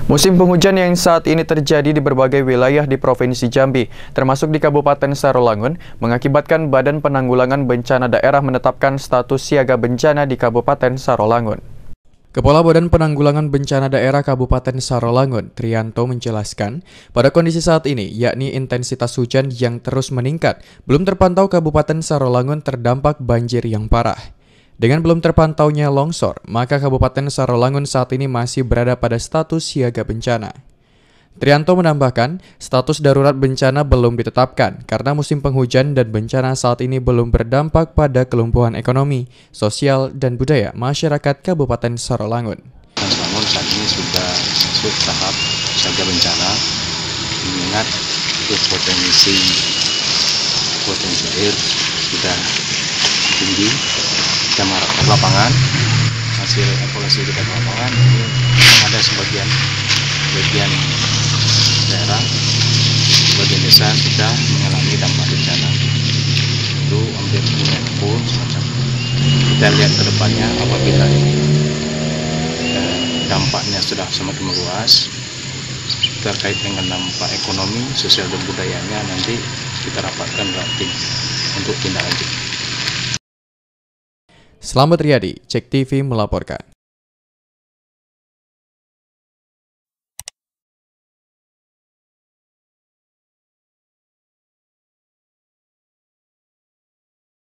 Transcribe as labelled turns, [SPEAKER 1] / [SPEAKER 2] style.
[SPEAKER 1] Musim penghujan yang saat ini terjadi di berbagai wilayah di Provinsi Jambi, termasuk di Kabupaten Sarolangun, mengakibatkan Badan Penanggulangan Bencana Daerah menetapkan status siaga bencana di Kabupaten Sarolangun. Kepala Badan Penanggulangan Bencana Daerah Kabupaten Sarolangun, Trianto menjelaskan, pada kondisi saat ini, yakni intensitas hujan yang terus meningkat, belum terpantau Kabupaten Sarolangun terdampak banjir yang parah. Dengan belum terpantaunya longsor, maka Kabupaten Sarolangun saat ini masih berada pada status siaga bencana. Trianto menambahkan, status darurat bencana belum ditetapkan karena musim penghujan dan bencana saat ini belum berdampak pada kelumpuhan ekonomi, sosial, dan budaya masyarakat Kabupaten Sarolangun.
[SPEAKER 2] Namun saat ini sudah masuk tahap siaga bencana, mengingat potensi air sudah tinggi. Kita mengharapkan lapangan, hasil evaluasi kita di lapangan ini memang ada sebagian daerah, sebagian desa sudah mengalami dampak bencana. Itu hampir punya kebun semacam. Kita lihat ke depannya apabila ini dampaknya sudah semakin meluas terkait dengan dampak ekonomi, sosial dan budayanya, nanti kita rapatkan tim untuk tindak lanjut.
[SPEAKER 1] Selamat Riyadi, Cek TV melaporkan.